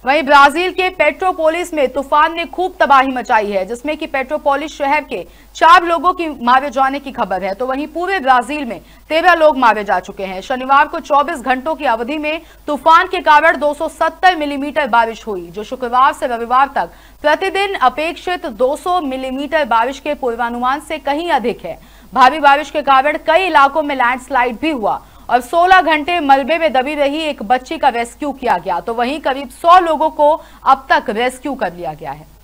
वहीं ब्राजील के पेट्रोपोलिस में तूफान ने खूब तबाही मचाई है, जिसमें कि पेट्रोपोलिस शहर के 4 लोगों की मारे जाने की खबर है। तो वहीं पूरे ब्राजील में 13 लोग मारे जा चुके हैं। शनिवार को 24 घंटों की अवधि में तूफान के कारण 270 मिलीमीटर बारिश हुई, जो शुक्रवार से रविवार तक प्रतिदिन अपेक्षित 200 मिलीमीटर बारिश के पूर्वानुमान से कहीं अधिक है। भारी बारिश के कारण कई इलाकों में लैंडस्लाइड भी हुआ और 16 घंटे मलबे में दबी रही एक बच्ची का रेस्क्यू किया गया। तो वहीं करीब 100 लोगों को अब तक रेस्क्यू कर लिया गया है।